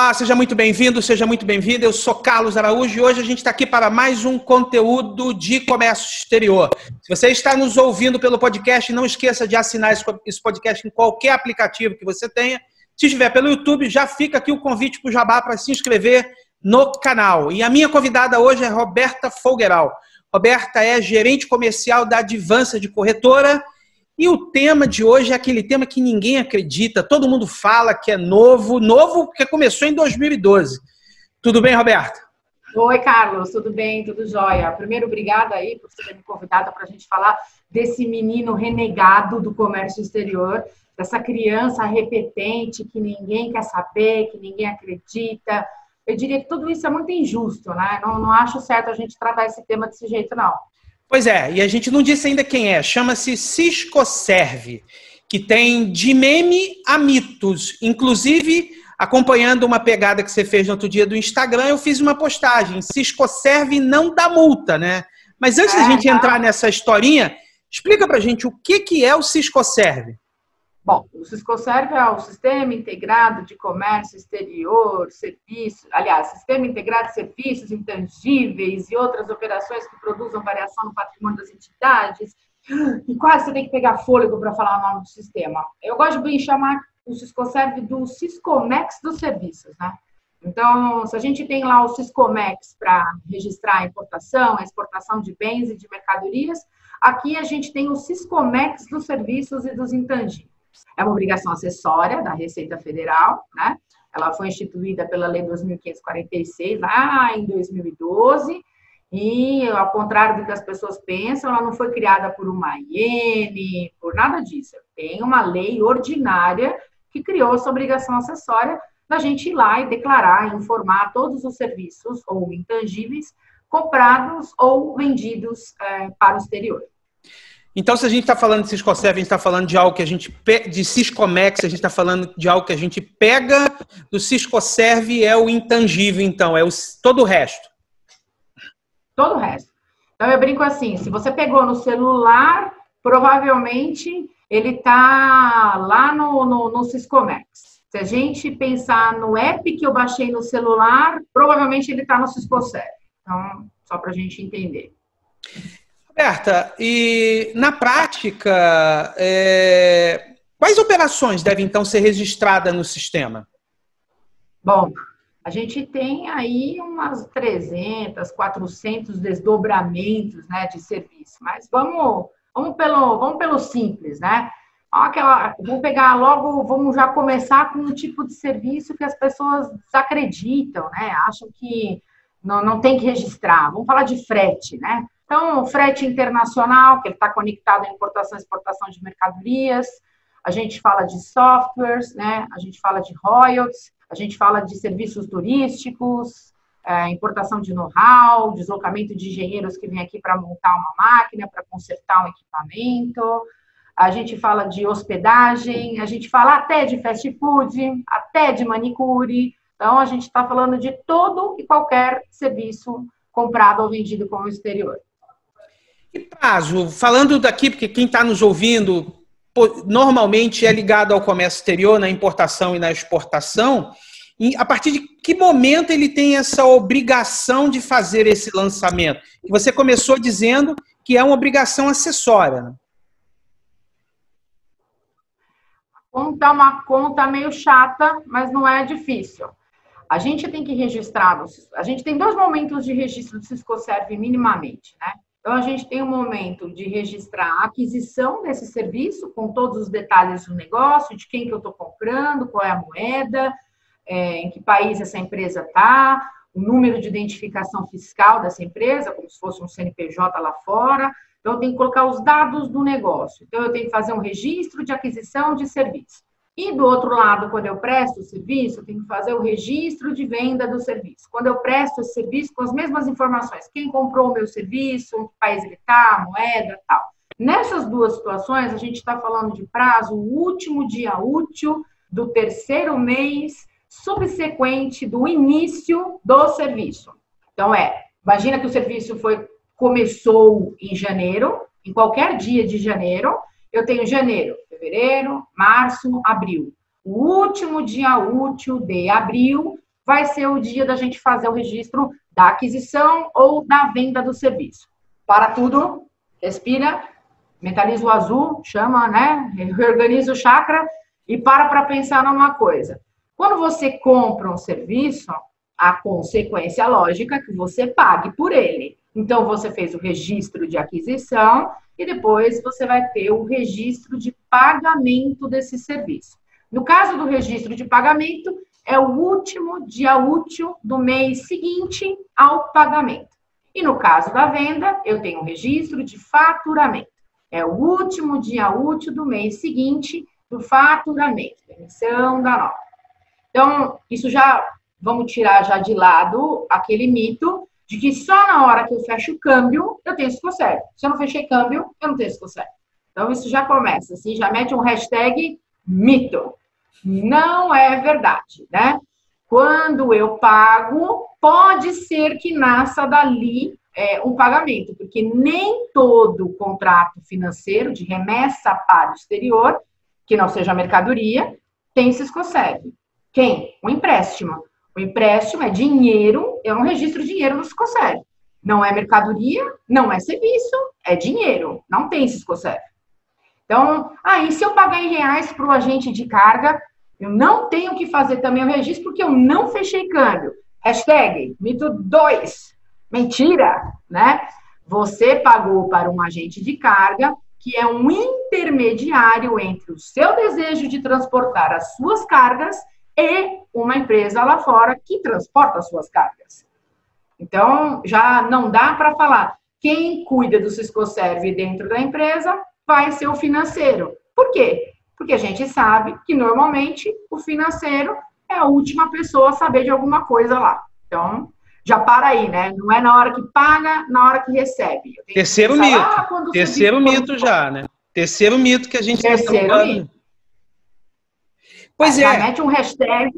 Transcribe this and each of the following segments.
Olá, seja muito bem-vindo, seja muito bem-vinda. Eu sou Carlos Araújo e hoje a gente está aqui para mais um conteúdo de comércio exterior. Se você está nos ouvindo pelo podcast, não esqueça de assinar esse podcast em qualquer aplicativo que você tenha. Se estiver pelo YouTube, já fica aqui o convite para o Jabá para se inscrever no canal. E a minha convidada hoje é Roberta Folgueral. Roberta é gerente comercial da Advança de Corretora. E o tema de hoje é aquele tema que ninguém acredita, todo mundo fala que é novo porque começou em 2012. Tudo bem, Roberta? Oi, Carlos, tudo bem? Tudo jóia? Primeiro, obrigada aí por ter me convidado para a gente falar desse menino renegado do comércio exterior, dessa criança repetente que ninguém quer saber, que ninguém acredita. Eu diria que tudo isso é muito injusto, né? Não acho certo a gente tratar esse tema desse jeito, não. Pois é, e a gente não disse ainda quem é. Chama-se Ciscoserve, que tem de meme a mitos. Inclusive, acompanhando uma pegada que você fez no outro dia do Instagram, eu fiz uma postagem. Ciscoserve não dá multa, né? Mas antes da gente entrar nessa historinha, explica pra gente o que é o Ciscoserve. Bom, o Ciscoserve é o Sistema Integrado de Comércio Exterior, Serviços, aliás, Sistema Integrado de Serviços Intangíveis e outras operações que produzam variação no patrimônio das entidades. E quase você tem que pegar fôlego para falar o nome do sistema. Eu gosto de chamar o Ciscoserve do Siscomex dos serviços, né? Então, se a gente tem lá o Siscomex para registrar a importação, a exportação de bens e de mercadorias, aqui a gente tem o Siscomex dos serviços e dos intangíveis. É uma obrigação acessória da Receita Federal, né? Ela foi instituída pela Lei 2546, lá em 2012, e, ao contrário do que as pessoas pensam, ela não foi criada por uma iene, por nada disso. Tem uma lei ordinária que criou essa obrigação acessória da gente ir lá e declarar, informar todos os serviços ou intangíveis comprados ou vendidos para o exterior. Então, se a gente está falando de Ciscoserve, a gente está falando de algo que a gente... De Siscomex, a gente está falando de algo que a gente pega do Ciscoserve, é o intangível, então, todo o resto. Todo o resto. Então, eu brinco assim, se você pegou no celular, provavelmente ele está lá no Siscomex. Se a gente pensar no app que eu baixei no celular, provavelmente ele está no Ciscoserve. Então, só para a gente entender. Roberta, e na prática, quais operações devem então ser registradas no sistema? Bom, a gente tem aí umas 300, 400 desdobramentos, né, de serviço, mas vamos pelo simples, né? Vamos pegar logo, vamos já começar com um tipo de serviço que as pessoas desacreditam, né? Acham que não tem que registrar. Vamos falar de frete, né? Então, frete internacional, que ele está conectado à importação e exportação de mercadorias. A gente fala de softwares, né? A gente fala de royalties, a gente fala de serviços turísticos, importação de know-how, deslocamento de engenheiros que vêm aqui para montar uma máquina, para consertar um equipamento. A gente fala de hospedagem, a gente fala até de fast food, até de manicure. Então, a gente está falando de todo e qualquer serviço comprado ou vendido com o exterior. E prazo, falando daqui, porque quem está nos ouvindo normalmente é ligado ao comércio exterior, na importação e na exportação, e a partir de que momento ele tem essa obrigação de fazer esse lançamento? Você começou dizendo que é uma obrigação acessória, né? É uma conta meio chata, mas não é difícil. A gente tem que registrar, a gente tem 2 momentos de registro do Ciscoserve minimamente, né? Então, a gente tem um momento de registrar a aquisição desse serviço, com todos os detalhes do negócio, de quem que eu estou comprando, qual é a moeda, em que país essa empresa está, o número de identificação fiscal dessa empresa, como se fosse um CNPJ lá fora. Então, eu tenho que colocar os dados do negócio. Então, eu tenho que fazer um registro de aquisição de serviço. E do outro lado, quando eu presto o serviço, eu tenho que fazer o registro de venda do serviço. Quando eu presto esse serviço com as mesmas informações, quem comprou o meu serviço, em que país ele está, moeda, tal. Nessas 2 situações, a gente está falando de prazo, o último dia útil do 3º mês subsequente do início do serviço. Então, imagina que o serviço começou em janeiro, em qualquer dia de janeiro, eu tenho janeiro, fevereiro, março, abril. O último dia útil de abril vai ser o dia da gente fazer o registro da aquisição ou da venda do serviço. Para tudo, respira, mentaliza o azul, chama, né? Reorganiza o chakra e para pensar numa coisa. Quando você compra um serviço, a consequência lógica é que você pague por ele. Então, você fez o registro de aquisição e depois você vai ter o registro de pagamento desse serviço. No caso do registro de pagamento, é o último dia útil do mês seguinte ao pagamento. E no caso da venda, eu tenho um registro de faturamento. É o último dia útil do mês seguinte do faturamento, emissão da nota. Então, isso já, vamos tirar já de lado aquele mito de que só na hora que eu fecho o câmbio, eu tenho Siscoserv. Se eu não fechei câmbio, eu não tenho Siscoserv. Então, isso já começa, assim, já mete um hashtag mito. Não é verdade, né? Quando eu pago, pode ser que nasça dali um pagamento, porque nem todo contrato financeiro de remessa para o exterior, que não seja mercadoria, tem Siscoserv. Quem? O empréstimo. O empréstimo é dinheiro, eu não registro dinheiro no Siscoserv. Não é mercadoria, não é serviço, é dinheiro. Não tem Siscoserv. Então, e se eu pagar em reais para o agente de carga, eu não tenho que fazer também o registro porque eu não fechei câmbio. Hashtag mito 2. Mentira, né? Você pagou para um agente de carga que é um intermediário entre o seu desejo de transportar as suas cargas e uma empresa lá fora que transporta as suas cargas. Então, já não dá para falar. Quem cuida do Siscoserv dentro da empresa vai ser o financeiro. Por quê? Porque a gente sabe que, normalmente, o financeiro é a última pessoa a saber de alguma coisa lá. Então, já para aí, né? Não é na hora que paga, na hora que recebe. Terceiro mito. Terceiro mito já, né? Terceiro mito que a gente está falando. Pois é. Já mete um hashtag.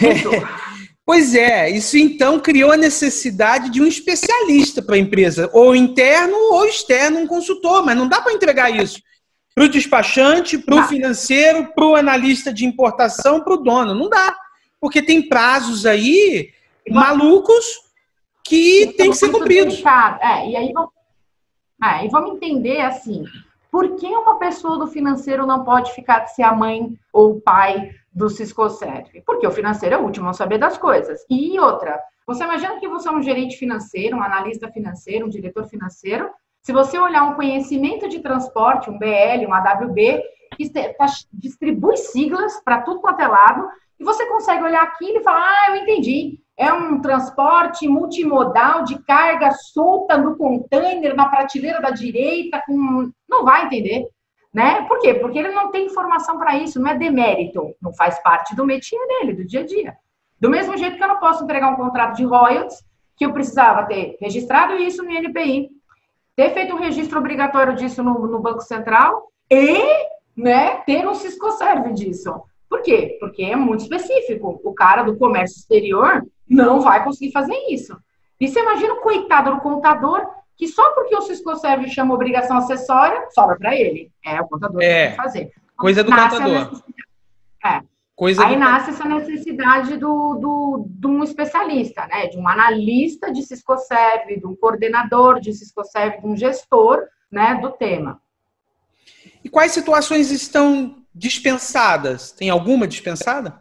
Pois é, isso então criou a necessidade de um especialista para a empresa, ou interno ou externo, um consultor, mas não dá para entregar isso para o despachante, para o financeiro, para o analista de importação, para o dono. Não dá, porque tem prazos aí malucos que tem que ser cumpridos. E aí vamos entender assim, por que uma pessoa do financeiro não pode ser a mãe ou o pai do Siscoserv? Porque o financeiro é o último a saber das coisas. E outra, você imagina que você é um gerente financeiro, um analista financeiro, um diretor financeiro, se você olhar um conhecimento de transporte, um BL, um AWB, que distribui siglas para tudo quanto é lado, e você consegue olhar aquilo e falar, eu entendi. É um transporte multimodal de carga solta no container, na prateleira da direita, não vai entender, né? Por quê? Porque ele não tem informação para isso, não é demérito, não faz parte do métier dele, do dia a dia. Do mesmo jeito que eu não posso entregar um contrato de royalties, que eu precisava ter registrado isso no INPI, ter feito um registro obrigatório disso no Banco Central e, né, ter um Siscoserv disso. Por quê? Porque é muito específico. O cara do comércio exterior não vai conseguir fazer isso. E você imagina o coitado do contador, que só porque o Siscoserv chama obrigação acessória, sobra para ele. É o contador que tem que fazer. Coisa do contador. Nasce essa necessidade de um especialista, né? De um analista de Siscoserv, de um coordenador de Siscoserv, de um gestor, né, do tema. E quais situações estão dispensadas? Tem alguma dispensada?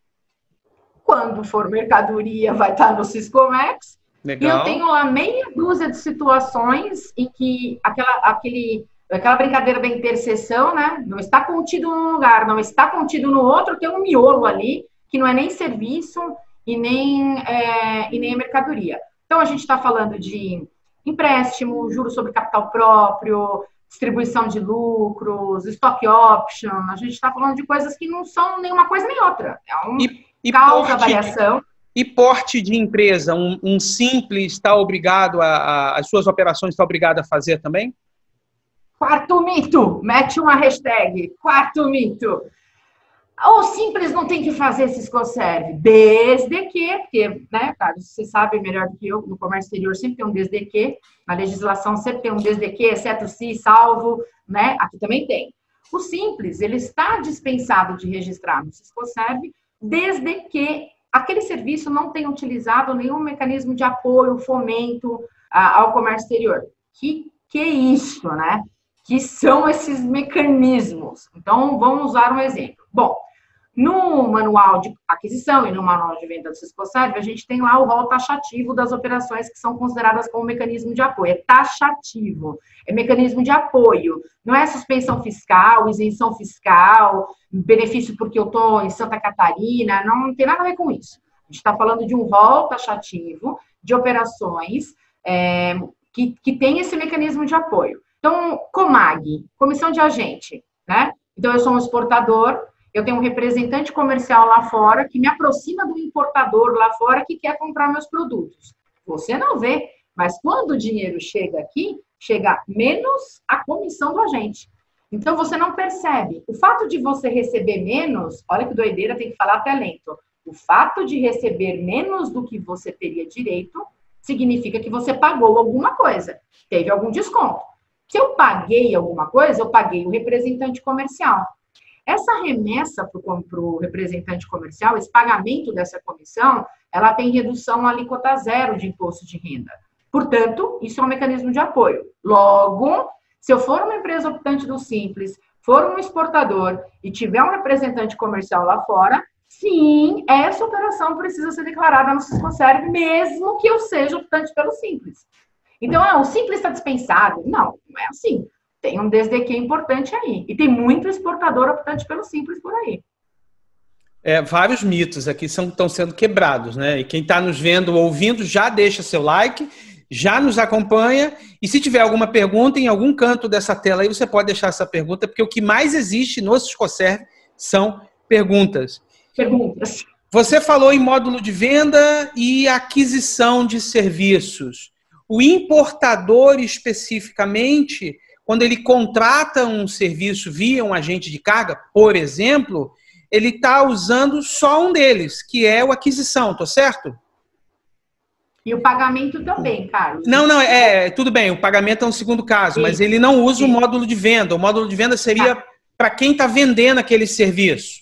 Quando for mercadoria, vai estar no Siscomex. Legal. E eu tenho lá meia dúzia de situações em que aquela brincadeira da interseção, né? Não está contido num lugar, não está contido no outro, tem um miolo ali, que não é nem serviço e nem mercadoria. Então, a gente está falando de empréstimo, juros sobre capital próprio, distribuição de lucros, stock option, a gente está falando de coisas que não são nenhuma coisa nem outra. É causa variação. E porte de empresa, um simples está obrigado as suas operações está obrigado a fazer também? Quarto mito, mete uma hashtag, quarto mito. O simples não tem que fazer Siscoserv, desde que, porque, né, cara, você sabe melhor do que eu, no comércio exterior sempre tem um desde que, na legislação sempre tem um desde que, exceto se, salvo, né, aqui também tem. O simples, ele está dispensado de registrar no Siscoserv, desde que aquele serviço não tem utilizado nenhum mecanismo de apoio, fomento ao comércio exterior. Que é isso, né? Que são esses mecanismos? Então, vamos usar um exemplo. Bom, no manual de aquisição e no manual de venda do Siscoserv, a gente tem lá o rol taxativo das operações que são consideradas como mecanismo de apoio. É taxativo, é mecanismo de apoio. Não é suspensão fiscal, isenção fiscal, benefício porque eu estou em Santa Catarina, não tem nada a ver com isso. A gente está falando de um rol taxativo de operações que tem esse mecanismo de apoio. Então, Comag, comissão de agente, né? Então, eu sou um exportador, eu tenho um representante comercial lá fora que me aproxima do importador lá fora que quer comprar meus produtos. Você não vê, mas quando o dinheiro chega aqui, chega menos a comissão do agente. Então, você não percebe. O fato de você receber menos, olha que doideira, tem que falar até lento. O fato de receber menos do que você teria direito significa que você pagou alguma coisa, teve algum desconto. Se eu paguei alguma coisa, eu paguei o representante comercial. Essa remessa para o representante comercial, esse pagamento dessa comissão, ela tem redução alíquota zero de imposto de renda. Portanto, isso é um mecanismo de apoio. Logo, se eu for uma empresa optante do Simples, for um exportador e tiver um representante comercial lá fora, sim, essa operação precisa ser declarada no Siscoserv, mesmo que eu seja optante pelo Simples. Então, o Simples está dispensado. Não é assim. Tem um desde que importante aí. E tem muito exportador optante pelo Simples por aí. Vários mitos aqui estão sendo quebrados, né? E quem está nos vendo ou ouvindo, já deixa seu like, já nos acompanha. E se tiver alguma pergunta em algum canto dessa tela aí, você pode deixar essa pergunta, porque o que mais existe no Siscoserv são perguntas. Você falou em módulo de venda e aquisição de serviços. O importador, especificamente, quando ele contrata um serviço via um agente de carga, por exemplo, ele está usando só um deles, que é o aquisição, tô certo? E o pagamento também, Carlos. Não, tudo bem, o pagamento é um segundo caso, sim, mas ele não usa o módulo de venda. O módulo de venda seria para quem está vendendo aquele serviço.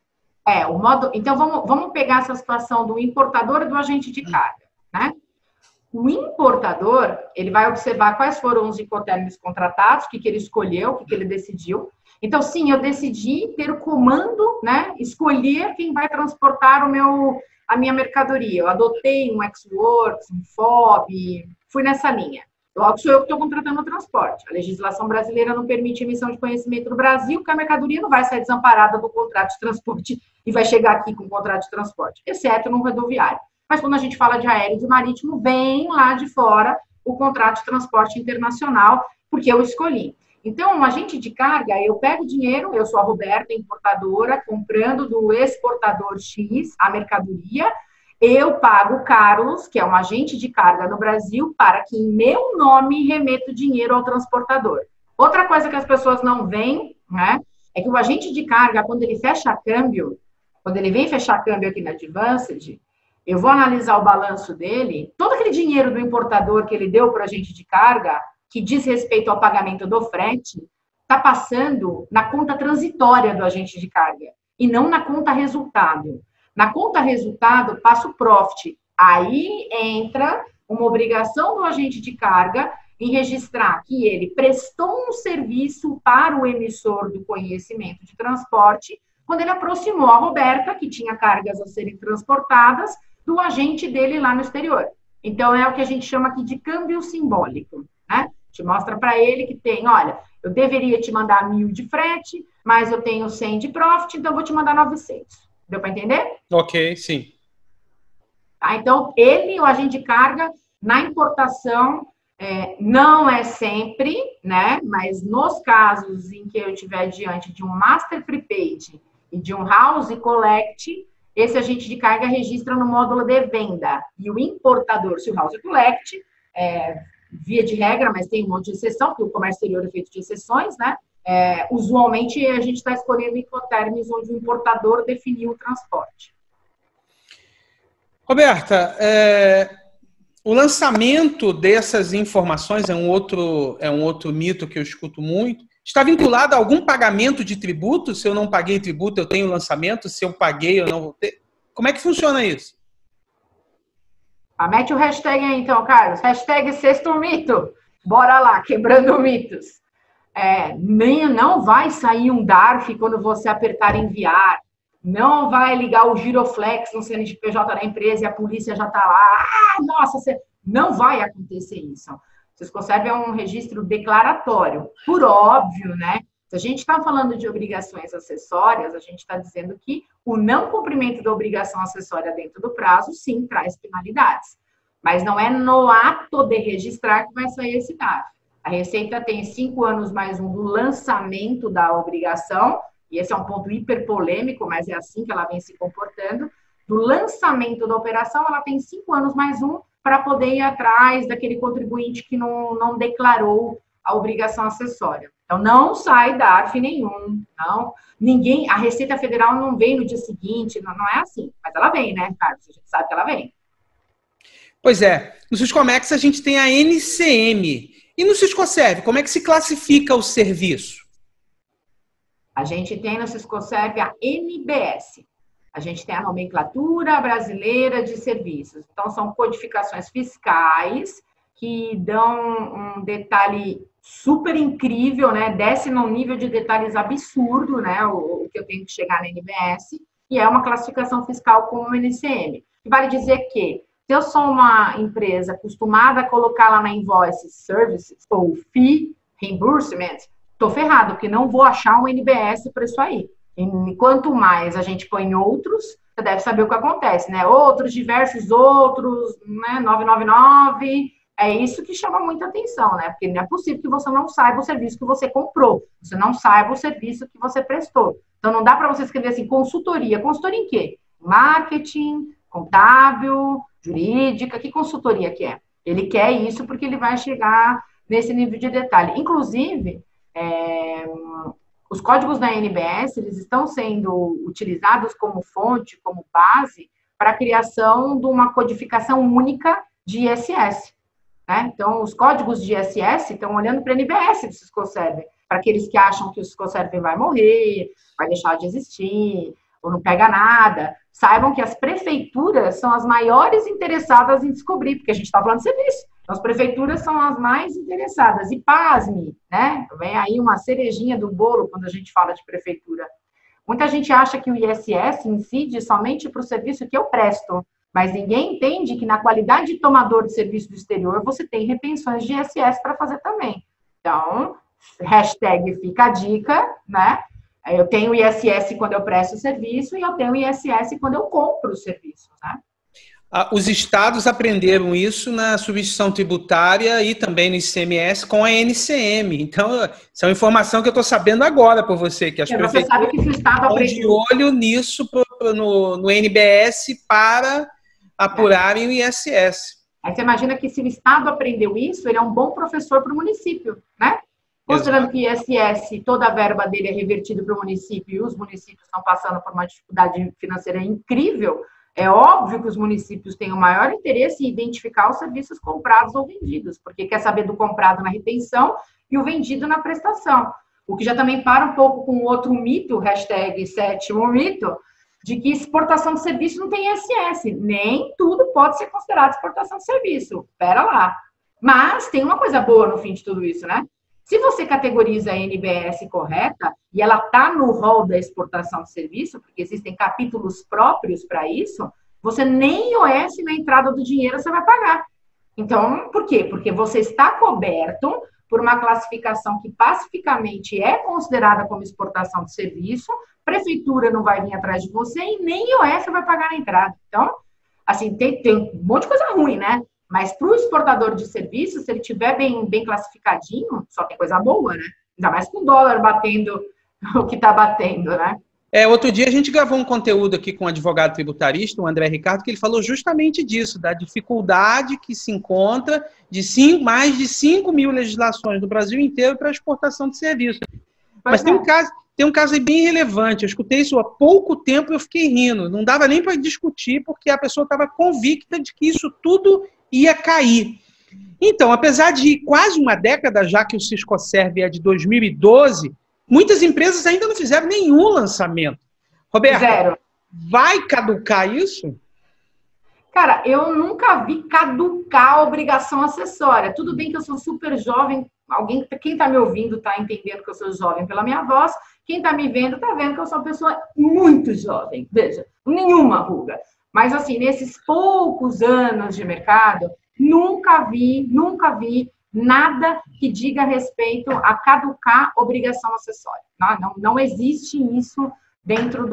Então, vamos pegar essa situação do importador e do agente de carga, né? O importador, ele vai observar quais foram os incoterms contratados, o que ele escolheu, o que ele decidiu. Então, sim, eu decidi ter o comando, né? Escolher quem vai transportar a minha mercadoria. Eu adotei um Ex-Works, um FOB, fui nessa linha. Logo, sou eu que estou contratando o transporte. A legislação brasileira não permite emissão de conhecimento no Brasil, porque a mercadoria não vai sair desamparada do contrato de transporte e vai chegar aqui com o contrato de transporte, exceto no rodoviário. Mas quando a gente fala de aéreo e de marítimo, vem lá de fora o contrato de transporte internacional, porque eu escolhi. Então, um agente de carga, eu pego dinheiro, eu sou a Roberta, importadora, comprando do exportador X a mercadoria, eu pago o Carlos, que é um agente de carga no Brasil, para que em meu nome remeta o dinheiro ao transportador. Outra coisa que as pessoas não veem, né, é que o agente de carga, quando ele fecha câmbio, quando ele vem fechar câmbio aqui na Advanced, eu vou analisar o balanço dele, todo aquele dinheiro do importador que ele deu para o agente de carga, que diz respeito ao pagamento do frete, está passando na conta transitória do agente de carga, e não na conta resultado. Na conta resultado, passa o profit. Aí entra uma obrigação do agente de carga em registrar que ele prestou um serviço para o emissor do conhecimento de transporte, quando ele aproximou a Roberta, que tinha cargas a serem transportadas, do agente dele lá no exterior. Então, é o que a gente chama aqui de câmbio simbólico, né? Te mostra para ele que tem, olha, eu deveria te mandar 1.000 de frete, mas eu tenho 100 de profit, então eu vou te mandar 900. Deu para entender? Ok, sim. Tá, então, o agente de carga, na importação, não é sempre, né? Mas nos casos em que eu estiver diante de um Master Prepaid e de um House Collect, esse agente de carga registra no módulo de venda. E o importador, se o House Collect, via de regra, mas tem um monte de exceção, porque o comércio exterior é feito de exceções, né? Usualmente, a gente está escolhendo incoterms onde o importador definiu o transporte. Roberta, o lançamento dessas informações é um outro mito que eu escuto muito. Está vinculado a algum pagamento de tributo? Se eu não paguei tributo, eu tenho lançamento. Se eu paguei, eu não vou ter? Como é que funciona isso? Mete o hashtag aí, então, Carlos. Hashtag sexto mito. Bora lá, quebrando mitos. Não vai sair um DARF quando você apertar enviar. Não vai ligar o giroflex no CNPJ da empresa e a polícia já está lá. Nossa, não vai acontecer isso. O Siscoserv é um registro declaratório. Por óbvio, né? Se a gente está falando de obrigações acessórias, a gente está dizendo que o não cumprimento da obrigação acessória dentro do prazo, sim, traz penalidades. Mas não é no ato de registrar que vai sair esse DARF. A Receita tem 5 anos mais um do lançamento da obrigação, e esse é um ponto hiperpolêmico, mas é assim que ela vem se comportando. Do lançamento da operação, ela tem 5 anos mais um para poder ir atrás daquele contribuinte que não declarou a obrigação acessória. Então, não sai DARF nenhum. Não, ninguém, a Receita Federal não vem no dia seguinte, não é assim. Mas ela vem, né, Carlos? A gente sabe que ela vem. Pois é. No Siscomex, a gente tem a NCM. E no Siscoserv, como é que se classifica o serviço? A gente tem no Siscoserv a NBS. A gente tem a Nomenclatura Brasileira de Serviços. Então, são codificações fiscais que dão um detalhe super incrível, né? Desce num nível de detalhes absurdo, né? O que eu tenho que chegar na NBS. E é uma classificação fiscal como NCM. Que vale dizer que, se eu sou uma empresa acostumada a colocar lá na invoice services ou fee, reimbursement, estou ferrado, porque não vou achar um NBS para isso aí. E quanto mais a gente põe outros, você deve saber o que acontece, né? Outros, diversos outros, né? 999, é isso que chama muita atenção, né? Porque não é possível que você não saiba o serviço que você comprou, você não saiba o serviço que você prestou. Então, não dá para você escrever assim, consultoria. Consultoria em quê? Marketing, contábil, jurídica, que consultoria que é? Ele quer isso porque ele vai chegar nesse nível de detalhe. Inclusive, os códigos da NBS, eles estão sendo utilizados como fonte, como base, para a criação de uma codificação única de ISS. Né? Então, os códigos de ISS estão olhando para a NBS do Siscoserv, para aqueles que acham que o Siscoserv vai morrer, vai deixar de existir, ou não pega nada. Saibam que as prefeituras são as maiores interessadas em descobrir, porque a gente está falando de serviço. Então, as prefeituras são as mais interessadas. E pasme, né? Vem aí uma cerejinha do bolo quando a gente fala de prefeitura. Muita gente acha que o ISS incide somente para o serviço que eu presto, mas ninguém entende que na qualidade de tomador de serviço do exterior, você tem retenções de ISS para fazer também. Então, hashtag fica a dica, né? Eu tenho ISS quando eu presto o serviço e eu tenho ISS quando eu compro o serviço, né? Os estados aprenderam isso na substituição tributária e também no ICMS com a NCM. Então, essa é uma informação que eu estou sabendo agora por você, que as prefeituras sabe que se o estado estão de olho nisso no NBS para apurarem o ISS. Aí você imagina que se o estado aprendeu isso, ele é um bom professor para o município, né? Considerando que o ISS, toda a verba dele é revertida para o município e os municípios estão passando por uma dificuldade financeira incrível, é óbvio que os municípios têm o maior interesse em identificar os serviços comprados ou vendidos, porque quer saber do comprado na retenção e o vendido na prestação. O que já também para um pouco com outro mito, hashtag sétimo mito, de que exportação de serviço não tem ISS. Nem tudo pode ser considerado exportação de serviço. Pera lá. Mas tem uma coisa boa no fim de tudo isso, né? Se você categoriza a NBS correta, e ela está no rol da exportação de serviço, porque existem capítulos próprios para isso, você nem IOS na entrada do dinheiro você vai pagar. Então, por quê? Porque você está coberto por uma classificação que pacificamente é considerada como exportação de serviço, prefeitura não vai vir atrás de você e nem IOS vai pagar na entrada. Então, assim, tem um monte de coisa ruim, né? Mas para o exportador de serviços, se ele tiver bem classificadinho, só tem coisa boa, né? Ainda mais com o dólar batendo o que está batendo, né? Outro dia a gente gravou um conteúdo aqui com um advogado tributarista, o André Ricardo, que ele falou justamente disso, da dificuldade que se encontra de mais de 5 mil legislações do Brasil inteiro para exportação de serviços. Mas tem um caso aí bem relevante. Eu escutei isso há pouco tempo e eu fiquei rindo. Não dava nem para discutir, porque a pessoa estava convicta de que isso tudo ia cair. Então, apesar de quase uma década já que o Siscoserv é de 2012, muitas empresas ainda não fizeram nenhum lançamento. Roberto, Zero. Vai caducar isso? Cara, eu nunca vi caducar a obrigação acessória. Tudo bem que eu sou super jovem, quem está me ouvindo está entendendo que eu sou jovem pela minha voz, quem está me vendo está vendo que eu sou uma pessoa muito jovem. Veja, nenhuma ruga. Mas assim, nesses poucos anos de mercado, nunca vi nada que diga respeito a caducar obrigação acessória. Não existe isso dentro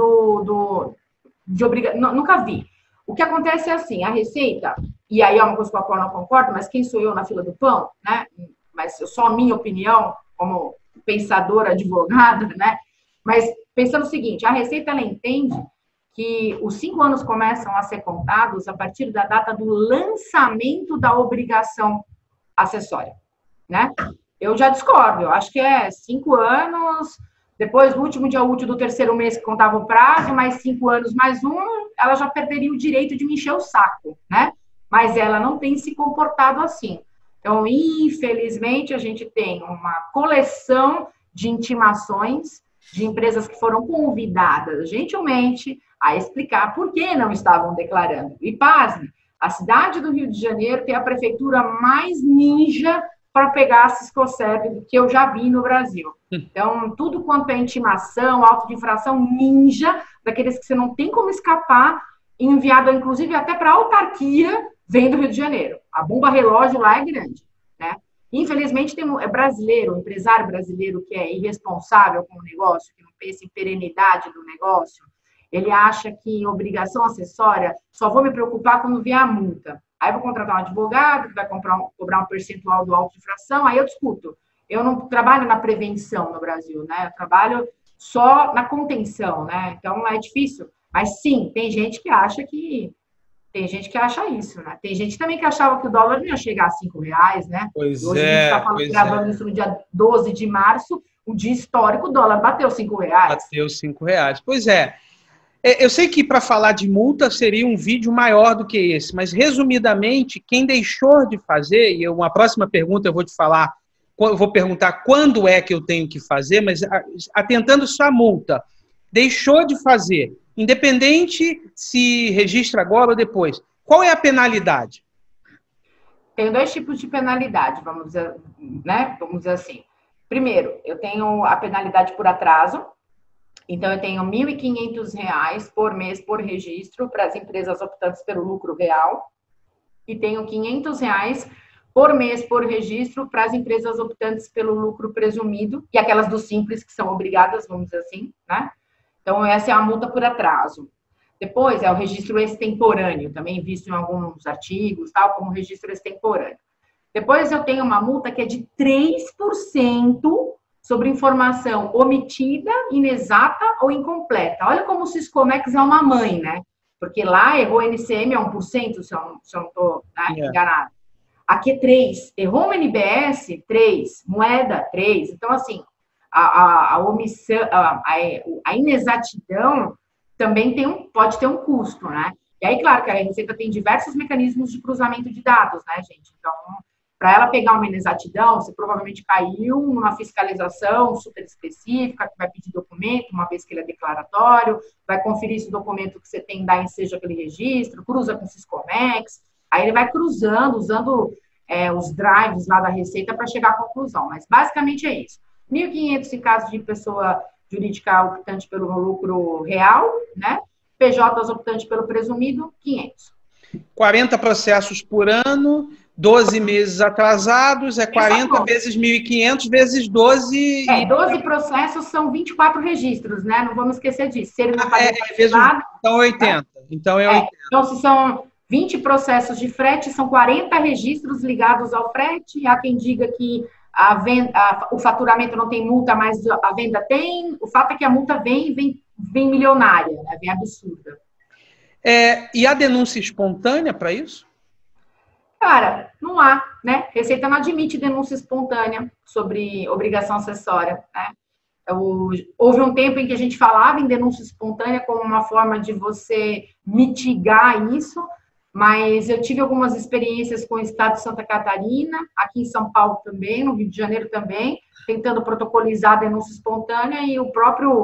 de obrigação. Nunca vi. O que acontece é assim, a Receita, e aí é uma coisa com a qual eu não concordo, mas quem sou eu na fila do pão, né? Mas só a minha opinião, como pensadora, advogada, né? Mas pensando o seguinte, a Receita, ela entende que os 5 anos começam a ser contados a partir da data do lançamento da obrigação acessória, né? Eu já discordo, eu acho que é 5 anos, depois do último dia útil do terceiro mês que contava o prazo, mais 5 anos, mais um, ela já perderia o direito de me encher o saco, né? Mas ela não tem se comportado assim. Então, infelizmente, a gente tem uma coleção de intimações de empresas que foram convidadas gentilmente a explicar por que não estavam declarando. E pasme, a cidade do Rio de Janeiro tem a prefeitura mais ninja para pegar a Siscoserv que eu já vi no Brasil. Então, tudo quanto é intimação, auto de infração ninja, daqueles que você não tem como escapar, enviado, inclusive, até para a autarquia, vem do Rio de Janeiro. A bomba relógio lá é grande, né? Infelizmente, é brasileiro, um empresário brasileiro que é irresponsável com o negócio, que não pensa em perenidade do negócio, ele acha que obrigação acessória, só vou me preocupar quando vier a multa. Aí eu vou contratar um advogado que vai cobrar um percentual do auto de infração, aí eu discuto. Eu não trabalho na prevenção no Brasil, né? Eu trabalho só na contenção, né? Então é difícil. Mas sim, tem gente que acha isso, né? Tem gente também que achava que o dólar não ia chegar a R$5, né? Pois hoje a gente está gravando isso no dia 12 de março, o dia histórico, o dólar bateu R$5. Bateu R$5. Pois é. Eu sei que para falar de multa seria um vídeo maior do que esse, mas resumidamente, quem deixou de fazer, e uma próxima pergunta eu vou te falar, eu vou perguntar quando é que eu tenho que fazer, mas atentando só a multa, deixou de fazer, independente se registra agora ou depois, qual é a penalidade? Tem 2 tipos de penalidade, vamos dizer, né? Vamos dizer assim. Primeiro, eu tenho a penalidade por atraso. Então, eu tenho R$ 1.500 por mês por registro para as empresas optantes pelo lucro real e tenho R$ 500 por mês por registro para as empresas optantes pelo lucro presumido e aquelas do simples que são obrigadas, vamos dizer assim, né? Então, essa é a multa por atraso. Depois, é o registro extemporâneo, também visto em alguns artigos, tal, como registro extemporâneo. Depois, eu tenho uma multa que é de 3% sobre informação omitida, inexata ou incompleta. Olha como o Siscomex é uma mãe, né? Porque lá errou NCM a 1%, se eu não estou enganado. Aqui é 3%. Errou uma NBS, 3%. Moeda, 3%. Então, assim, a omissão, a inexatidão também pode ter um custo, né? E aí, claro, que a Receita tem diversos mecanismos de cruzamento de dados, né, gente? Então, para ela pegar uma inexatidão, você provavelmente caiu numa fiscalização super específica, que vai pedir documento, uma vez que ele é declaratório, vai conferir se o documento que você tem dá ensejo aquele registro, cruza com o Siscomex, aí ele vai cruzando, usando os drives lá da Receita para chegar à conclusão. Mas basicamente é isso. 1.500 em caso de pessoa jurídica optante pelo lucro real, né? PJs optante pelo presumido, 500. 40 processos por ano, 12 meses atrasados, 40 vezes 1.500 vezes 12... 12 processos são 24 registros, né? Não vamos esquecer disso. Se ele não então é 80. Né? Então é 80. Então, se são 20 processos de frete, são 40 registros ligados ao frete. Há quem diga que o faturamento não tem multa, mas a venda tem. O fato é que a multa vem milionária, né? Vem absurda. E há denúncia espontânea para isso? Cara, não há, né? Receita não admite denúncia espontânea sobre obrigação acessória, né? Houve um tempo em que a gente falava em denúncia espontânea como uma forma de você mitigar isso, mas eu tive algumas experiências com o estado de Santa Catarina, aqui em São Paulo também, no Rio de Janeiro também, tentando protocolizar a denúncia espontânea e o próprio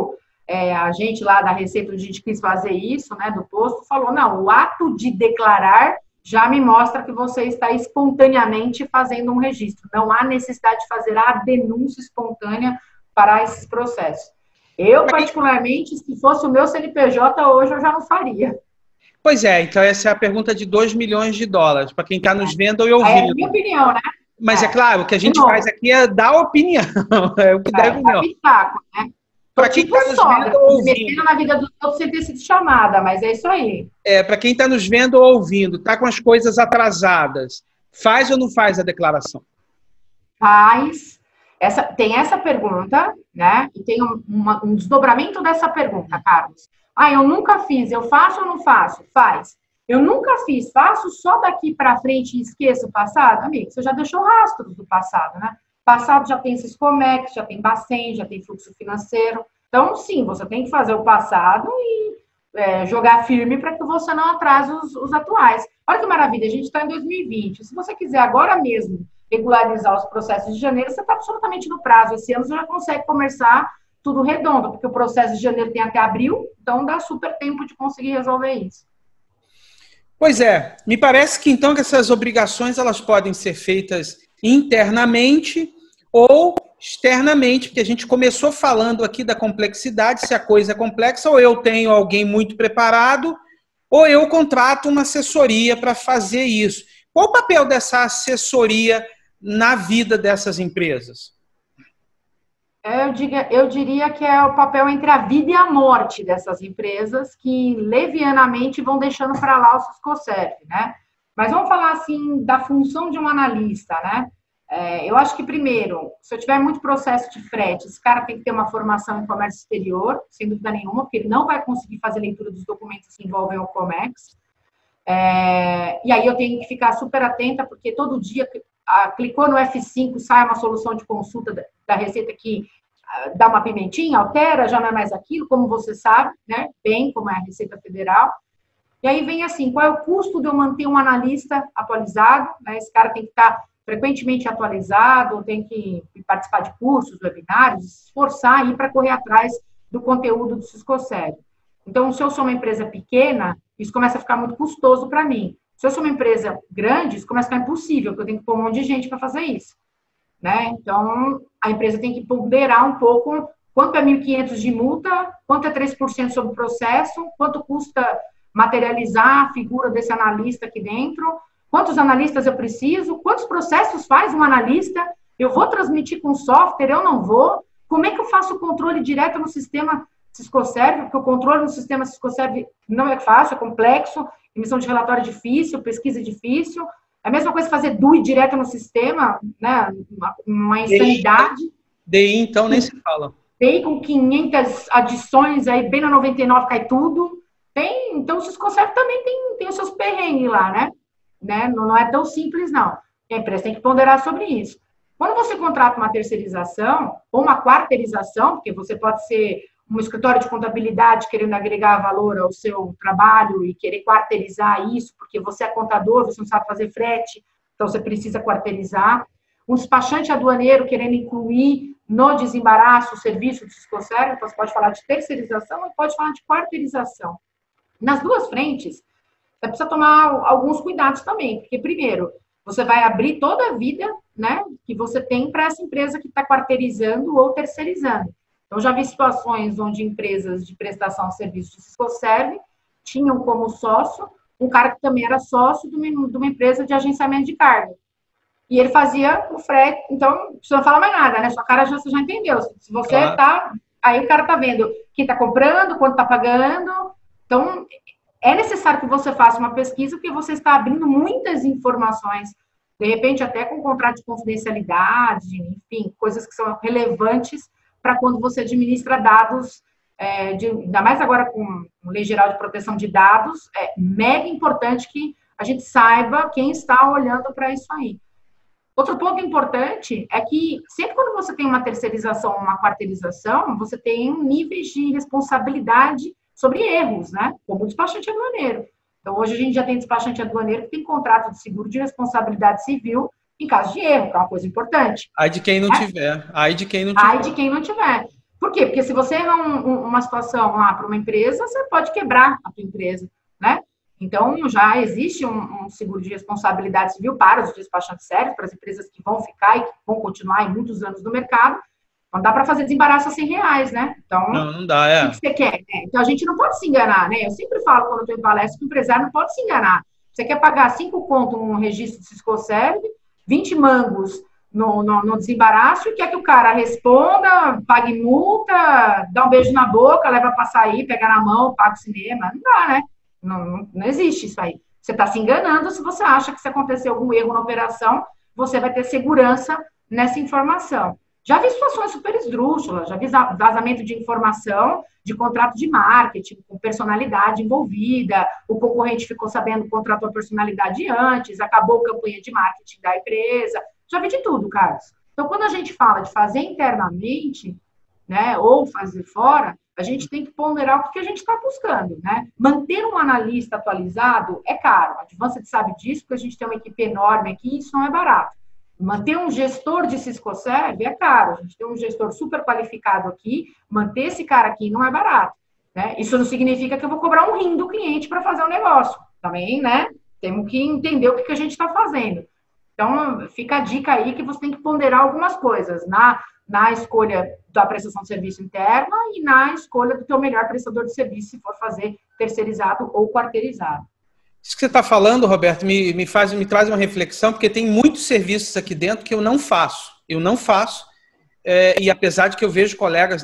a gente lá da Receita, a gente quis fazer isso, né, do posto, falou, não, o ato de declarar já me mostra que você está espontaneamente fazendo um registro. Não há necessidade de fazer a denúncia espontânea para esses processos. Eu, particularmente, se fosse o meu CNPJ hoje, eu já não faria. Pois é, então essa é a pergunta de 2 milhões de dólares, para quem está nos vendo ou ouvindo. É a minha opinião, né? Mas é claro, o que a gente faz aqui é dar opinião. É o que deve não. Né? Para quem está nos vendo ou ouvindo. Na vida dos outros sem ter sido chamada, mas é isso aí. Para quem está nos vendo ou ouvindo, está com as coisas atrasadas, faz ou não faz a declaração? Faz. Tem essa pergunta, né? E tem um desdobramento dessa pergunta, Carlos. Eu nunca fiz, eu faço ou não faço? Faz. Eu nunca fiz, faço só daqui para frente e esqueço o passado? Amigo, você já deixou rastros do passado, né? Passado já tem Siscomex, já tem Bacen, já tem fluxo financeiro. Então, sim, você tem que fazer o passado e jogar firme para que você não atrase os atuais. Olha que maravilha, a gente está em 2020. Se você quiser agora mesmo regularizar os processos de janeiro, você está absolutamente no prazo. Esse ano você já consegue começar tudo redondo, porque o processo de janeiro tem até abril, então dá super tempo de conseguir resolver isso. Pois é, me parece que então que essas obrigações elas podem ser feitas internamente ou externamente, porque a gente começou falando aqui da complexidade, se a coisa é complexa, ou eu tenho alguém muito preparado, ou eu contrato uma assessoria para fazer isso. Qual o papel dessa assessoria na vida dessas empresas? Eu diria que é o papel entre a vida e a morte dessas empresas que levianamente vão deixando para lá o Siscoserv, né? Mas vamos falar assim da função de um analista, né? Eu acho que primeiro, se eu tiver muito processo de frete, esse cara tem que ter uma formação em comércio exterior, sem dúvida nenhuma, porque ele não vai conseguir fazer leitura dos documentos que envolvem o Comex. E aí eu tenho que ficar super atenta, porque todo dia clicou no F5, sai uma solução de consulta da Receita que dá uma pimentinha, altera, já não é mais aquilo, como você sabe, né? Bem, como é a Receita Federal. E aí vem assim, qual é o custo de eu manter um analista atualizado? Né? Esse cara tem que estar frequentemente atualizado, tem que participar de cursos, webinários, se esforçar aí para correr atrás do conteúdo do Siscoserv. Então, se eu sou uma empresa pequena, isso começa a ficar muito custoso para mim. Se eu sou uma empresa grande, isso começa a ficar impossível, porque eu tenho que pôr um monte de gente para fazer isso. Né? Então, a empresa tem que ponderar um pouco quanto é 1.500 de multa, quanto é 3% sobre o processo, quanto custa materializar a figura desse analista aqui dentro, quantos analistas eu preciso, quantos processos faz um analista, eu vou transmitir com software, eu não vou, como é que eu faço o controle direto no sistema Siscoserv, porque o controle no sistema Siscoserv não é fácil, é complexo, emissão de relatório é difícil, pesquisa é difícil, é a mesma coisa fazer DUI direto no sistema, né? Uma insanidade. DI, então, nem se fala. DI com 500 adições, aí bem na 99 cai tudo. Então, o Siscoserv também tem os seus perrengues lá, né? Não é tão simples, não. A empresa tem que ponderar sobre isso. Quando você contrata uma terceirização ou uma quarteirização, porque você pode ser um escritório de contabilidade querendo agregar valor ao seu trabalho e querer quarteirizar isso, porque você é contador, você não sabe fazer frete, então você precisa quarteirizar. Um despachante aduaneiro querendo incluir no desembaraço o serviço do Siscoserv, então você pode falar de terceirização e pode falar de quarteirização. Nas duas frentes, você precisa tomar alguns cuidados também, porque primeiro, você vai abrir toda a vida, né, que você tem para essa empresa que está quarteirizando ou terceirizando. Eu já vi situações onde empresas de prestação de serviços de Siscoserv tinham como sócio um cara que também era sócio de uma empresa de agenciamento de carga. E ele fazia o frete, então não precisa falar mais nada, né? Sua cara você já entendeu. Se você aí o cara tá vendo quem tá comprando, quanto tá pagando. Então, é necessário que você faça uma pesquisa, porque você está abrindo muitas informações, de repente até com contrato de confidencialidade, enfim, coisas que são relevantes para quando você administra dados, ainda mais agora com Lei Geral de Proteção de Dados, é mega importante que a gente saiba quem está olhando para isso aí. Outro ponto importante é que sempre quando você tem uma terceirização ou uma quarteirização, você tem níveis de responsabilidade sobre erros, né? Como o despachante aduaneiro. Então, hoje a gente já tem despachante aduaneiro que tem contrato de seguro de responsabilidade civil em caso de erro, que é uma coisa importante. Ai de quem não tiver. Ai de quem não tiver. Ai de quem não tiver. Por quê? Porque se você errar uma situação lá para uma empresa, você pode quebrar a tua empresa, né? Então, já existe um seguro de responsabilidade civil para os despachantes sérios, para as empresas que vão ficar e que vão continuar em muitos anos no mercado. Não dá para fazer desembaraço a R$100, né? Então, não dá, o que você quer? Né? Então, a gente não pode se enganar, né? Eu sempre falo, quando eu estou em palestra, que o empresário não pode se enganar. Você quer pagar 5 conto num registro de Siscoserv, 20 mangos no desembaraço, e quer que o cara responda, pague multa, dá um beijo na boca, leva para sair, pega na mão, paga o cinema. Não dá, né? Não existe isso aí. Você está se enganando se você acha que se acontecer algum erro na operação, você vai ter segurança nessa informação. Já vi situações super esdrúxulas, já vi vazamento de informação de contrato de marketing, com personalidade envolvida, o concorrente ficou sabendo, contratou a personalidade antes, acabou a campanha de marketing da empresa. Já vi de tudo, Carlos. Então, quando a gente fala de fazer internamente, né, ou fazer fora, a gente tem que ponderar o que a gente está buscando, né? Manter um analista atualizado é caro. A Advanced sabe disso, porque a gente tem uma equipe enorme aqui e isso não é barato. Manter um gestor de Siscoserv é caro. A gente tem um gestor super qualificado aqui, manter esse cara aqui não é barato, né? Isso não significa que eu vou cobrar um rim do cliente para fazer o negócio. Também, né? Temos que entender o que a gente está fazendo. Então, fica a dica aí que você tem que ponderar algumas coisas na escolha da prestação de serviço interna e na escolha do teu melhor prestador de serviço, se for fazer terceirizado ou quarteirizado. Isso que você está falando, Roberto, me traz uma reflexão, porque tem muitos serviços aqui dentro que eu não faço. E apesar de que eu vejo colegas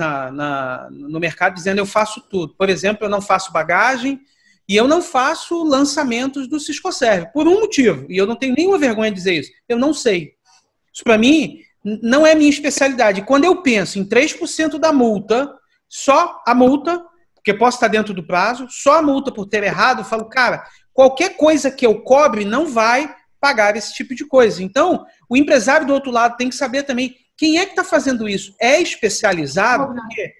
no mercado dizendo eu faço tudo. Por exemplo, eu não faço bagagem e eu não faço lançamentos do Siscoserv, por um motivo. E eu não tenho nenhuma vergonha de dizer isso. Eu não sei. Isso, para mim, não é minha especialidade. Quando eu penso em 3% da multa, só a multa, porque posso estar dentro do prazo, só a multa por ter errado, eu falo, cara, qualquer coisa que eu cobre não vai pagar esse tipo de coisa. Então, o empresário do outro lado tem que saber também quem é que está fazendo isso. É especializado? Porque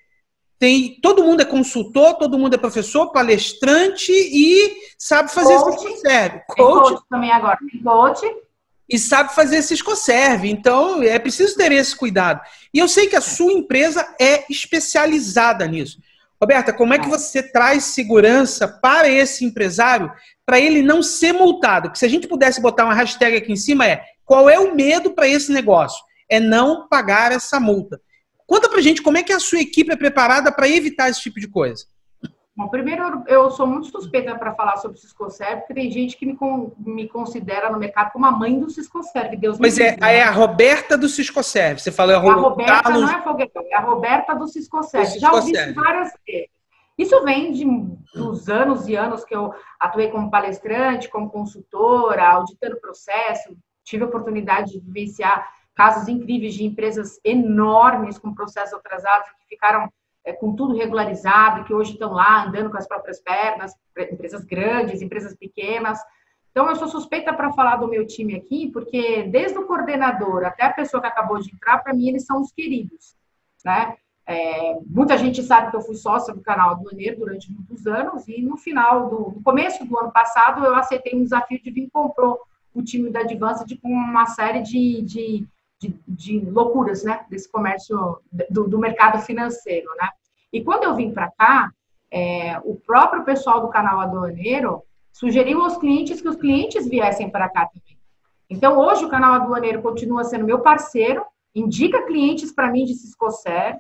todo mundo é consultor, todo mundo é professor, palestrante e sabe fazer Siscoserv. Coach também agora. Tem coach. E sabe fazer Siscoserv. Então, é preciso ter esse cuidado. E eu sei que a sua empresa é especializada nisso. Roberta, como é que você traz segurança para esse empresário, para ele não ser multado? Porque se a gente pudesse botar uma hashtag aqui em cima, qual é o medo para esse negócio? É não pagar essa multa. Conta pra gente como é que a sua equipe é preparada para evitar esse tipo de coisa. Bom, primeiro, eu sou muito suspeita para falar sobre o Siscoserv, porque tem gente que me considera no mercado como a mãe do Siscoserv. Pois é a Roberta do Siscoserv. Você falou a Roberta, Carlos... não é Foguetão, é a Roberta do Siscoserv. Já ouvi isso várias vezes. Isso vem dos anos e anos que eu atuei como palestrante, como consultora, auditando processo. Tive a oportunidade de vivenciar casos incríveis de empresas enormes com processos atrasados que ficaram com tudo regularizado, que hoje estão lá andando com as próprias pernas, empresas grandes, empresas pequenas. Então, eu sou suspeita para falar do meu time aqui, porque desde o coordenador até a pessoa que acabou de entrar, para mim, eles são os queridos, né? Muita gente sabe que eu fui sócia do canal Aduaneiro durante muitos anos e no começo do ano passado, eu aceitei um desafio de vir comprar o time da Advanced com uma série de loucuras, né, desse comércio, do mercado financeiro, né? E quando eu vim para cá, o próprio pessoal do canal Aduaneiro sugeriu aos clientes que os clientes viessem para cá também. Então, hoje o canal Aduaneiro continua sendo meu parceiro, indica clientes para mim de Siscoserv,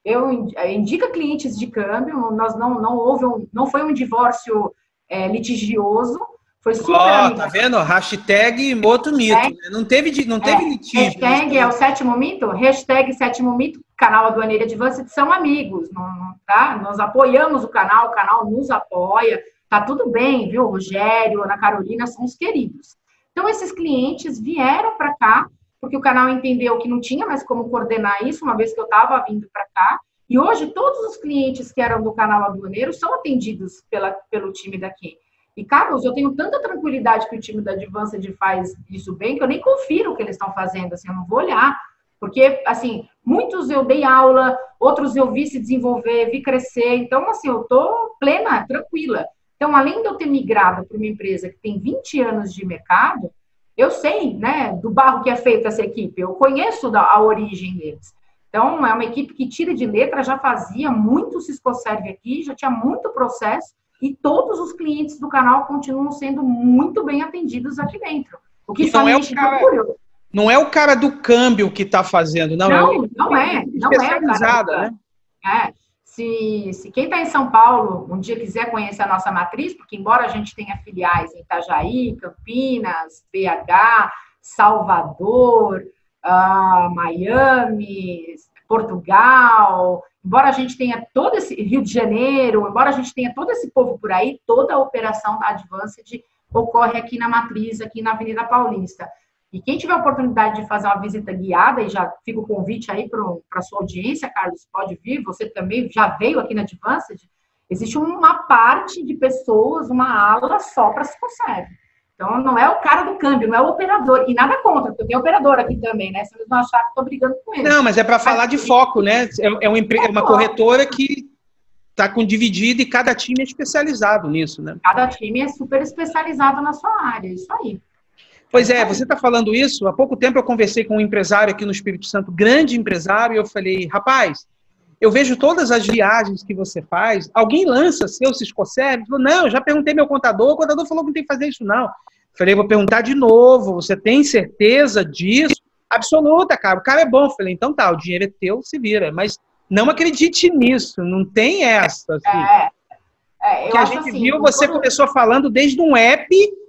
indica clientes de câmbio, nós não foi um divórcio litigioso. Foi super tá vendo? Hashtag outro mito. Né? Não teve litígio. Hashtag é o sétimo mito? Hashtag sétimo mito, canal Aduaneiro Advanced são amigos, tá? Nós apoiamos o canal nos apoia, tá tudo bem, viu? O Rogério, Ana Carolina são os queridos. Então, esses clientes vieram para cá, porque o canal entendeu que não tinha mais como coordenar isso, uma vez que eu estava vindo para cá, e hoje todos os clientes que eram do canal Aduaneiro são atendidos pelo time daqui. E, Carlos, eu tenho tanta tranquilidade que o time da Advanced faz isso bem, que eu nem confiro o que eles estão fazendo, assim, eu não vou olhar. Porque, assim, muitos eu dei aula, outros eu vi se desenvolver, vi crescer. Então, assim, eu tô plena, tranquila. Então, além de eu ter migrado para uma empresa que tem 20 anos de mercado, eu sei, né, do barro que é feito essa equipe, eu conheço a origem deles. Então, é uma equipe que tira de letra, já fazia muito Ciscoserve aqui, já tinha muito processo, e todos os clientes do canal continuam sendo muito bem atendidos aqui dentro. O que só me enche de orgulho. Não é o cara do câmbio que está fazendo, não. Não é especializada, né? Se quem está em São Paulo um dia quiser conhecer a nossa matriz, porque embora a gente tenha filiais em Itajaí, Campinas, BH, Salvador, Miami, Portugal, embora a gente tenha todo esse Rio de Janeiro, embora a gente tenha todo esse povo por aí, toda a operação da Advanced ocorre aqui na matriz, aqui na Avenida Paulista. E quem tiver a oportunidade de fazer uma visita guiada, e já fica o convite aí para a sua audiência, Carlos, pode vir, você também já veio aqui na Advanced, existe uma parte de pessoas, uma ala só para Ciscoserve. Então, não é o cara do câmbio, não é o operador. E nada contra, porque eu tenho operador aqui também, né? Vocês vão achar que estou brigando com ele. Não, mas é para falar de foco, né? É uma corretora que está com dividido e cada time é especializado nisso, né? Cada time é super especializado na sua área, isso aí. Pois é, você está falando isso. Há pouco tempo eu conversei com um empresário aqui no Espírito Santo, grande empresário, e eu falei, rapaz, eu vejo todas as viagens que você faz, alguém lança seu Ciscoserve? Ele falou, não, eu já perguntei meu contador, o contador falou que não tem que fazer isso, não. Eu falei, vou perguntar de novo, você tem certeza disso? Absoluta, cara, o cara é bom. Eu falei, então tá, o dinheiro é teu, se vira, mas não acredite nisso, não tem essa. Assim. Que a gente assim, viu, você começou falando desde um app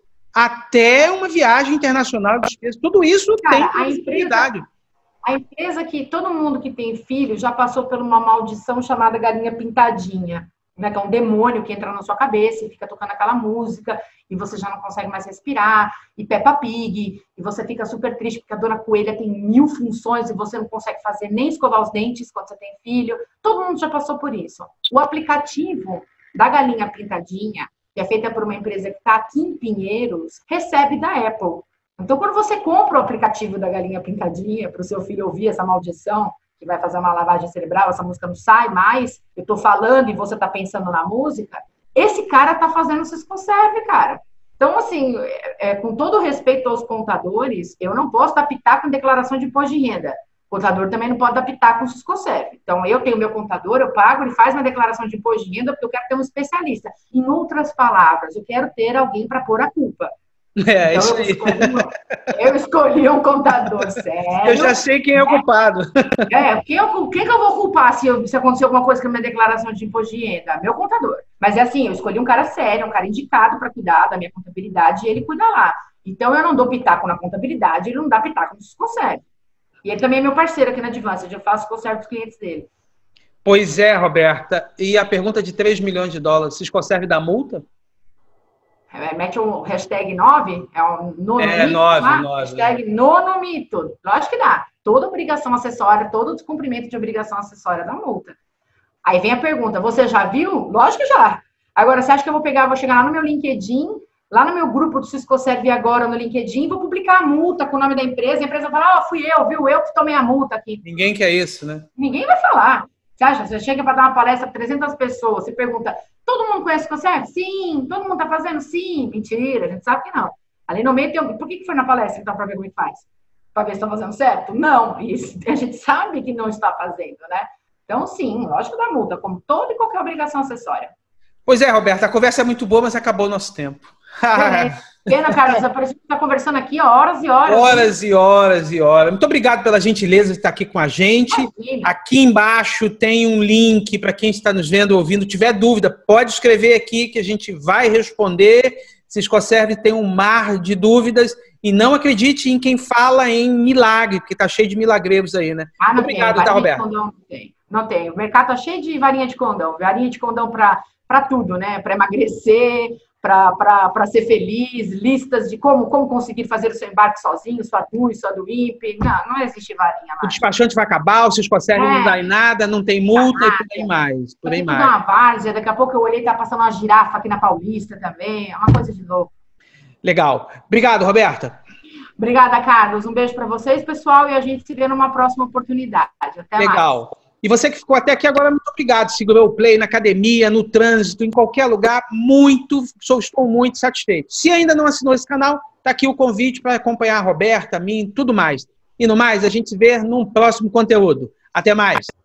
até uma viagem internacional de despesa, tudo isso tem possibilidade. A empresa que todo mundo que tem filho já passou por uma maldição chamada galinha pintadinha, né? Que é um demônio que entra na sua cabeça e fica tocando aquela música e você já não consegue mais respirar, e Peppa Pig, e você fica super triste porque a Dona Coelha tem 1000 funções e você não consegue fazer nem escovar os dentes quando você tem filho. Todo mundo já passou por isso. O aplicativo da galinha pintadinha, que é feita por uma empresa que está aqui em Pinheiros, recebe da Apple. Então, quando você compra o aplicativo da galinha pintadinha para o seu filho ouvir essa maldição, que vai fazer uma lavagem cerebral, essa música não sai mais, eu estou falando e você está pensando na música, esse cara está fazendo Ciscoserve, cara. Então, assim, com todo respeito aos contadores, eu não posso dar pitaco em declaração de imposto de renda. O contador também não pode dar pitaco com Ciscoserve. Então, eu tenho meu contador, eu pago, ele faz uma declaração de imposto de renda porque eu quero ter um especialista. Em outras palavras, eu quero ter alguém para pôr a culpa. Então, isso aí. Eu escolhi um contador sério. Eu já sei quem é o culpado. Quem que eu vou culpar se acontecer alguma coisa com a minha declaração de imposto de renda? Meu contador. Mas é assim, eu escolhi um cara sério, um cara indicado para cuidar da minha contabilidade e ele cuida lá. Então, eu não dou pitaco na contabilidade, ele não dá pitaco no Ciscoserve. E ele também é meu parceiro aqui na Advanced, eu faço Ciscoserve dos clientes dele. Pois é, Roberta. E a pergunta de $3 milhões, Ciscoserve dá multa? Mete o hashtag 9, é o nono mito, 9. Hashtag nono mito. Lógico que dá. Toda obrigação acessória, todo descumprimento de obrigação acessória dá multa. Aí vem a pergunta, você já viu? Lógico que já. Agora, você acha que eu vou chegar lá no meu LinkedIn, lá no meu grupo do Ciscoserve agora no LinkedIn, vou publicar a multa com o nome da empresa, e a empresa vai falar, fui eu, viu? Eu que tomei a multa aqui. Ninguém quer isso, né? Ninguém vai falar. Você acha? Você chega para dar uma palestra para 300 pessoas, você pergunta, todo mundo conhece o Ciscoserve? Sim. Todo mundo está fazendo? Sim. Mentira, a gente sabe que não. Ali no meio tem alguém. Por que foi na palestra, então, para ver como é que faz? Para ver se está fazendo certo? Não. Isso, a gente sabe que não está fazendo, né? Então, sim, lógico da multa, como toda e qualquer obrigação acessória. Pois é, Roberta, a conversa é muito boa, mas acabou o nosso tempo. Pena, Carlos, parece que está conversando aqui horas e horas. Horas e horas e horas. Muito obrigado pela gentileza de estar aqui com a gente. Imagina. Aqui embaixo tem um link para quem está nos vendo, ouvindo. Tiver dúvida, pode escrever aqui que a gente vai responder. Ciscoserve tem um mar de dúvidas. E não acredite em quem fala em milagre, porque está cheio de milagreiros aí, né? Não obrigado, tem. Tá, Roberto? Não tem. O mercado está cheio de varinha de condão. Varinha de condão para tudo, né? Para emagrecer, para ser feliz, listas de como conseguir fazer o seu embarque sozinho, sua DUI, sua DUIP. Não existe varinha mais. O despachante vai acabar, o Ciscoserve não dá em nada, não tem multa e por aí mais. Por aí mais. Uma várzea, daqui a pouco eu olhei e tá passando uma girafa aqui na Paulista também. É uma coisa de louco. Legal. Obrigado, Roberta. Obrigada, Carlos. Um beijo para vocês, pessoal, e a gente se vê numa próxima oportunidade. Até mais. Legal. E você que ficou até aqui agora, muito obrigado. Segurou o play na academia, no trânsito, em qualquer lugar. Estou muito satisfeito. Se ainda não assinou esse canal, está aqui o convite para acompanhar a Roberta, a mim, tudo mais. E no mais, a gente se vê num próximo conteúdo. Até mais.